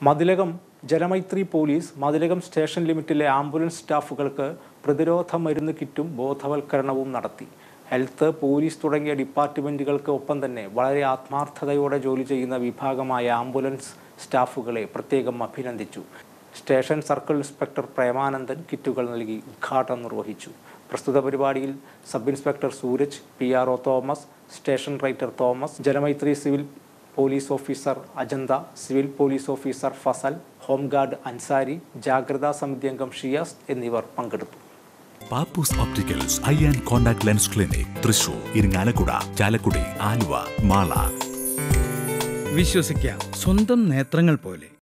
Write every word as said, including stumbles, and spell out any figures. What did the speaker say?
Mathilakam Janamaithri police Mathilakam station ലിമിറ്റിലെ ambulance സ്റ്റാഫുകൾക്ക് പ്രതിരോധ മരുന്ന് കിറ്റും ബോധവൽക്കരണവും നടത്തി. ഹെൽത്ത്, പോലീസ് തുടങ്ങിയ ഡിപ്പാർട്ട്മെൻറ്റുകൾക്ക് ഒപ്പം തന്നെ വളരെ ആത്മാർത്ഥതയോടെ ജോലി ചെയ്യുന്ന വിഭാഗമായ ആംബുലൻസ് സ്റ്റാഫുകളെ പ്രത്യേകം അഭിനന്ദിച്ചു. സ്റ്റേഷൻ സർക്കിൾ ഇൻസ്പെക്ടർ പ്രേമാനന്ദൻ കിറ്റുകൾ നൽകി ഉദ്ഘാടനം നിർവഹിച്ചു. പ്രസ്തുത പരിപാടിയിൽ sub inspector Sooraj, P R O Thomas, station writer Thomas, Janamaithri civil police officer Ajantha, civil police officer Fasal, home guard Ansari, ജാഗ്രതാ സമിതി അംഗം ഷിയാസ് എന്നിവർ പങ്കെടുത്തു. Pappoos opticals eye and contact lens clinic, Thrissur, Irinjalakuda, Chalakudy, Aluva, Mala. വിശ്വസിക്കാം സ്വന്തം നേത്രങ്ങൾ പോലെ.